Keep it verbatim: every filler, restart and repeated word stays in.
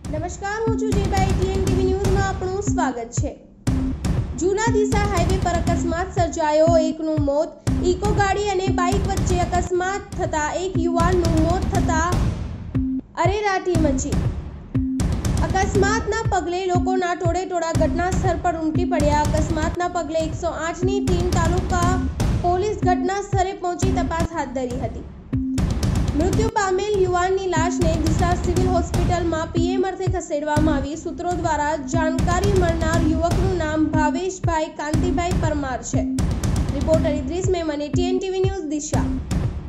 નમસ્કાર, હું છું જેબા ટીએનટીવી ન્યૂઝમાં આપનું સ્વાગત છે। જૂના ડીસા હાઈવે પર અકસ્માત સર્જાયો, એકનું મોત। ઇકો ગાડી અને બાઇક વચ્ચે અકસ્માત થતા એક યુવાનનું મોત થતા અરેરાટી મચી। અકસ્માતના પગલે લોકોના ટોળે ટોળા ઘટના સ્થળ પર ઉમટી પડ્યા। અકસ્માતના પગલે એકસો આઠ ની ટીમ તાલુકા પોલીસ ઘટના સ્થળે પહોંચી તપાસ હાથ ધરી હતી। મૃત્યુ પામેલ યુવાનની લાશને ડીસા સિવિલ હોસ્પિટલમાં પીએમ અર્થે ખસેડવામાં આવી। સૂત્રો દ્વારા જાણકારી મળનાર યુવકનું નામ ભાવેશભાઈ કાંતિભાઈ પરમાર છે। Reporter Idris Memon, TNTV news, Deesa.